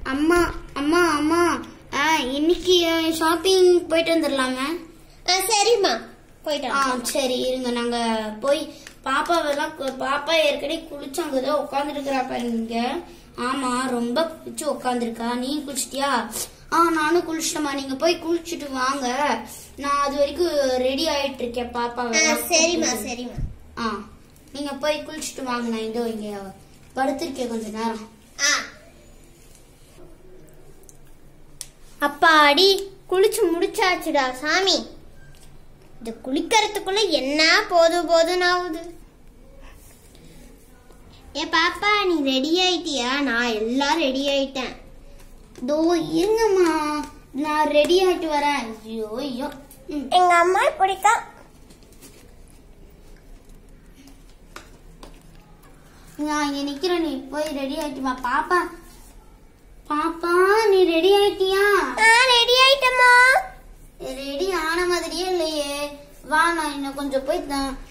அம்மா அம்மா அம்மா இன்னைக்கு ஷாப்பிங் போயிட்டு வந்துடலாமே. சரிம்மா போயிட்டு. சரி இருங்க, நாங்க போய் பாப்பா ஏற்கனவே குளிச்சு அங்கதான் உட்காந்துட்டு இருக்கிறாப்பா இங்க. ஆமா ரொம்ப குளிச்சு உட்காந்துருக்கா. நீ குளிச்சிட்டியா? நானும் குளிச்சிட்டமா. நீங்க போய் குளிச்சுட்டு வாங்க, நான் அது வரைக்கும் ரெடி ஆயிட்டு இருக்கேன் பாப்பா. சரிம்மா சரிம்மா. நீங்க போய் குளிச்சுட்டு வாங்க, நான் இதோ இங்க படுத்திருக்கேன் கொஞ்ச நேரம். அப்பாடி குளிச்சு முடிச்சாச்சுடா சாமி. இது குளிக்கிறதுக்குள்ள என்ன போதும் ஆகுது. பாப்பா நீ ரெடி ஆயிட்டியா? நான் எல்லாம் ரெடி ஆயிட்டேன். தோ இருங்கம்மா, நான் ரெடி ஆயிட்டு வரேன். ஐயோ ஐயோ, எங்க அம்மா பிடிக்கா. நான் இங்க நிக்கிறேன், நீ போய் ரெடி ஆயிட்டு வா. பாப்பா பாப்பா நீ ரெடி ஆயிட்டியா? ரெடி ஆயிட்டமா. ரெடி ஆன மாதிரியே இல்லையே. வா, நான் இன்னும் கொஞ்சம் போய்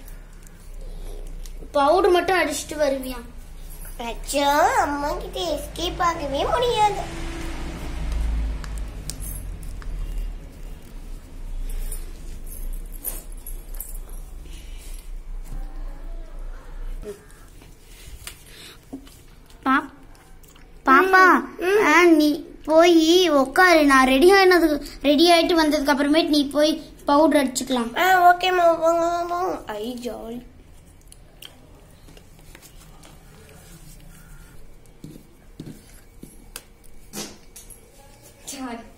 பவுடர் மட்டும் அடிச்சுட்டு வருவியா? அம்மா கிட்ட எஸ்கேப் ஆகவே முடியாது. பாப்பா நீ போய் உட்காரு, நான் ரெடி ஆயிட்டு வந்ததுக்கு அப்புறமேட்டு நீ போய் பவுடர் அடிச்சுக்கலாம். ஓகேமா. ஐ ஜாலி. சரி